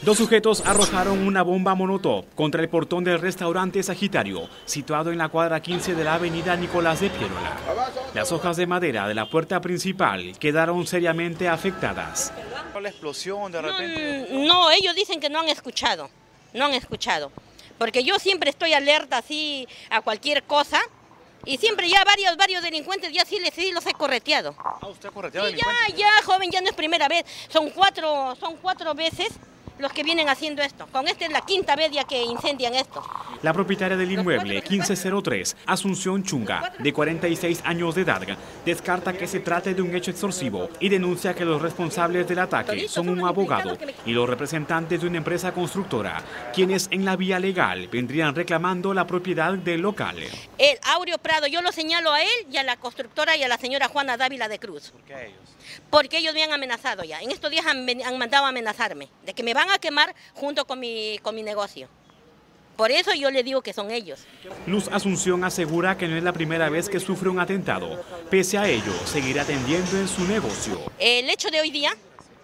Dos sujetos arrojaron una bomba molotov contra el portón del restaurante Sagitario, situado en la cuadra 15 de la avenida Nicolás de Piérola. Las hojas de madera de la puerta principal quedaron seriamente afectadas. ¿La explosión de repente? No, ellos dicen que no han escuchado, porque yo siempre estoy alerta así a cualquier cosa. Y siempre ya varios delincuentes ya sí los he correteado. Ah, ¿usted ha correteado Sí, delincuentes? ya, joven, ya no es primera vez. Son cuatro veces los que vienen haciendo esto. Con esta es la quinta vez ya que incendian esto. La propietaria del inmueble 1503, Asunción Chunga, de 46 años de edad, descarta que se trate de un hecho extorsivo y denuncia que los responsables del ataque son un abogado y los representantes de una empresa constructora, quienes en la vía legal vendrían reclamando la propiedad del local. El Aureo Prado, yo lo señalo a él y a la constructora y a la señora Juana Dávila de Cruz. ¿Por qué ellos? Porque ellos me han amenazado ya. En estos días han mandado a amenazarme de que me van a quemar junto con mi negocio. Por eso yo le digo que son ellos. Luz Asunción asegura que no es la primera vez que sufre un atentado. Pese a ello, seguirá atendiendo en su negocio. El hecho de hoy día,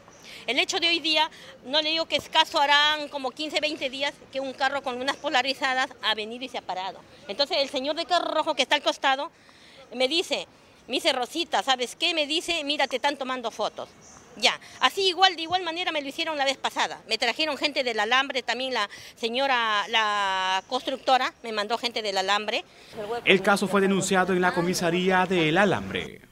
no le digo que escaso harán como 15, 20 días que un carro con unas polarizadas ha venido y se ha parado. Entonces el señor de carro rojo que está al costado me dice, Rosita, ¿sabes qué? Me dice, mira, te están tomando fotos. Ya, así de igual manera me lo hicieron la vez pasada. Me trajeron gente del alambre, también la constructora me mandó gente del alambre. El caso fue denunciado en la comisaría de El Alambre.